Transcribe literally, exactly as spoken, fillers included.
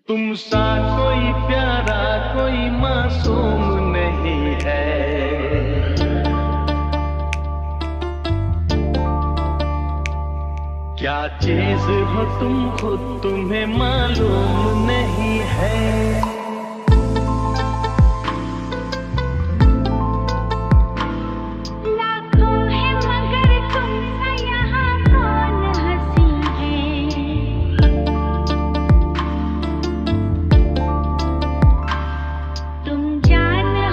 तुम सा कोई प्यारा कोई मासूम नहीं है। क्या चीज हो तुम खुद तुम्हें मालूम नहीं है।